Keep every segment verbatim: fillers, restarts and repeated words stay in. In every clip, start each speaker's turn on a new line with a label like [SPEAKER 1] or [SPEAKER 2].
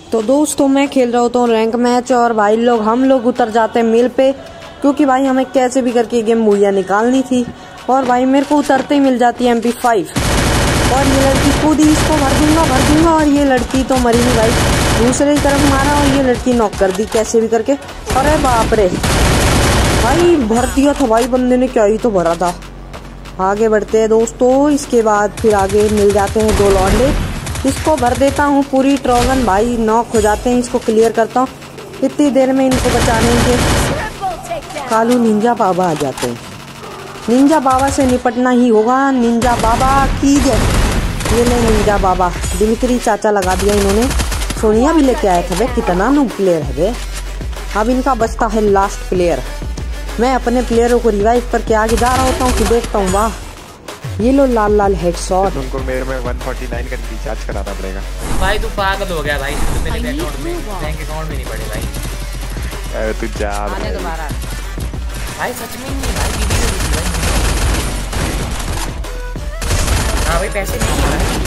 [SPEAKER 1] तो दोस्तों मैं खेल रहा होता हूँ रैंक मैच और भाई लोग हम लोग उतर जाते हैं मिल पे, क्योंकि भाई हमें कैसे भी करके गेम मुहैया निकालनी थी। और भाई मेरे को उतरते ही मिल जाती है एम पी फाइव और ये लड़की कूदी, इसको भर दूंगा भर दूंगा और ये लड़की तो मरी नहीं भाई, दूसरे की तरफ मारा और ये लड़की नॉक कर दी कैसे भी करके। अरे बाप रे भाई भर दिया था भाई बंदे ने, क्या ही तो भरा था। आगे बढ़ते हैं दोस्तों, इसके बाद फिर आगे मिल जाते हैं दो लौंडे, इसको भर देता हूँ पूरी ट्रॉगन, भाई नॉक हो जाते हैं, इसको क्लियर करता हूँ। इतनी देर में इनको बचाने के कालू निंजा बाबा आ जाते हैं। निंजा बाबा से निपटना ही होगा, निंजा बाबा की जय। ये ले निंजा बाबा, दिमित्री चाचा लगा दिया इन्होंने। सोनिया भी लेके आया था भाई, कितना नूब प्लेयर है वे। अब इनका बचता है लास्ट प्लेयर। मैं अपने प्लेयरों को रिवाइव करके आगे जा रहा होता हूँ कि देखता हूँ, वाह ये लो लाल लाल हेडशॉट।
[SPEAKER 2] तुमको मेरे में एक सौ उनचास का रिचार्ज कराना पड़ेगा
[SPEAKER 3] भाई। तू पागल हो गया भाई, तू मेरे अकाउंट में बैंक अकाउंट में नहीं पड़े भाई।
[SPEAKER 2] अरे तू जा
[SPEAKER 3] आने दोबारा भाई, सच में नहीं भाई, वीडियो देखी भाई। हां भाई पैसे नहीं है भाई।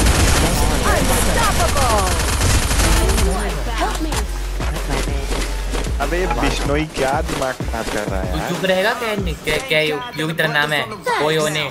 [SPEAKER 2] अबे ये बिश्नोई क्या दिमाग खराब कर रहा है यार।
[SPEAKER 3] चुप रहेगा क्या? क्या क्या यो की तरह नाम है कोई होने।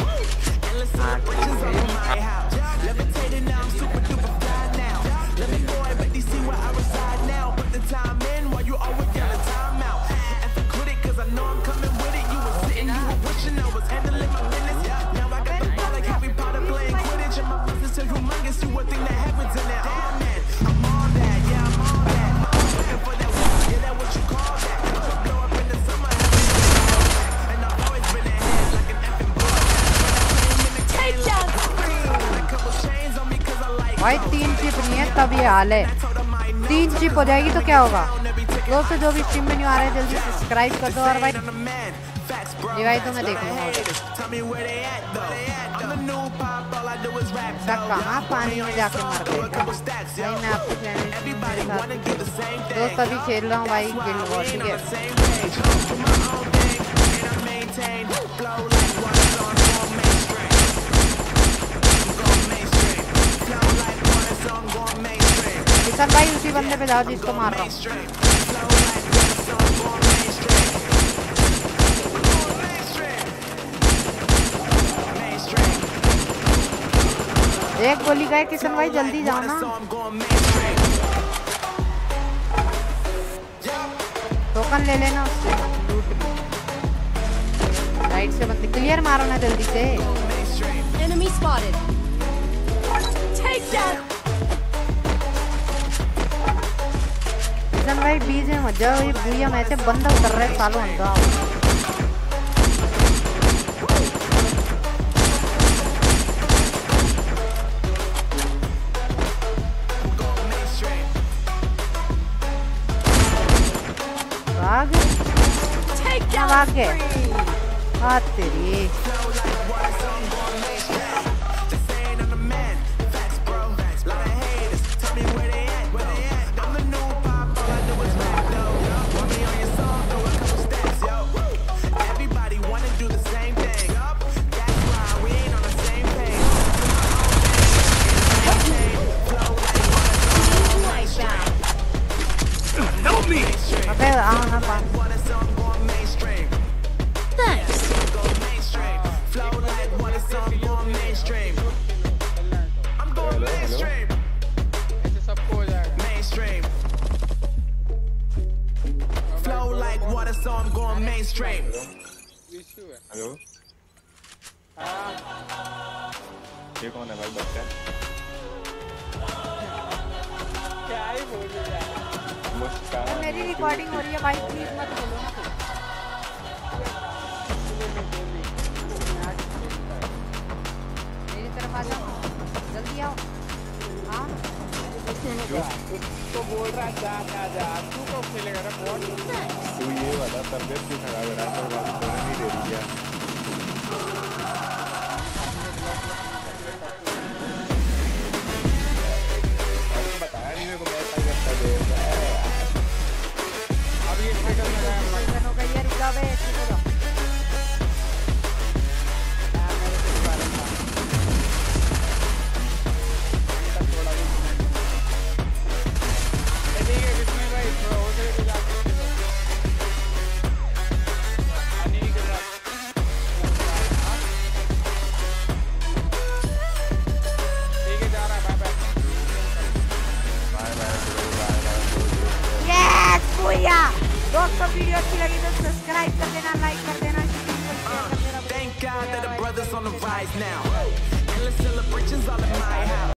[SPEAKER 4] भाई तीन चिप नहीं है तब ये हाल है, तीन चिप हो जाएगी तो क्या होगा। दोस्तों जो भी स्ट्रीम में नहीं आ रहे जल्दी सब्सक्राइब कर दो। और भाई ये भाई तो मैं देख लूँगा कहाँ पानी में जाके मर गए भाई। मैं आपको दोस्त अभी खेल रहा हूँ भाई गिल्ड वॉर, ठीक है। किशन भाई उसी बंदे पे जाओ जिसको मार रहा हूँ। एक गोली गए किशन भाई, जल्दी जाओ ना। टोकन ले लेना उससे, राइट से बंदे क्लियर मारो ना जल्दी से।
[SPEAKER 5] Enemy spotted. Take down.
[SPEAKER 4] Kishan भाई बीच में मत जाओ, ये भूया में से बंदा उतर रहा है सालों अंधा। भाग भाग गए हाथ तेरी। अबे आओ ना पास।
[SPEAKER 2] हेलो ये कौन है भाई बच्चा? क्या ही बोल रहा है?
[SPEAKER 4] मेरी रिकॉर्डिंग हो रही है भाई, प्लीज मत बोलो ना। मेरी तरफ आ जाओ, जल्दी आओ। हाँ
[SPEAKER 2] तो बोल रहा है जा जा जा, तू कब खेलेगा ना बॉल? तू ये वाला तबियत क्यों खराब है? रात भर बात करने नहीं दे रही है। बताया नहीं मेरे को, मैं क्या करता दे अब ये साइकिल में
[SPEAKER 4] यार रुका बे, ठीक हो जाओ। दोस्तों वीडियो अच्छी लगी तो सब्सक्राइब कर देना, लाइक कर देना,
[SPEAKER 6] Thank God that the brothers on the rise now. Endless celebrations all in my house.